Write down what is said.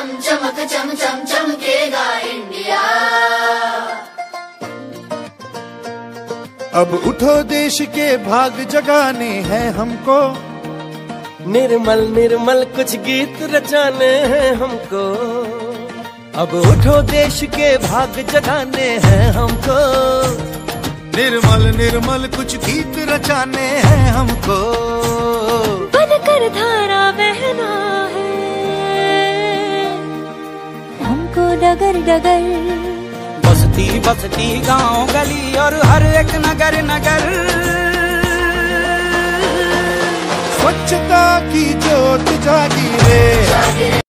चम चमक चम चम चमकेगा इंडिया। अब उठो देश के भाग जगाने हैं हमको, निर्मल निर्मल कुछ गीत रचाने हैं हमको। अब उठो देश के भाग जगाने हैं हमको, निर्मल निर्मल कुछ गीत रचाने हैं हमको। बनकर धारा बहना है हमको डगर डगर, बस्ती बस्ती गांव गली और हर एक नगर नगर, स्वच्छता की जोत जागी रे।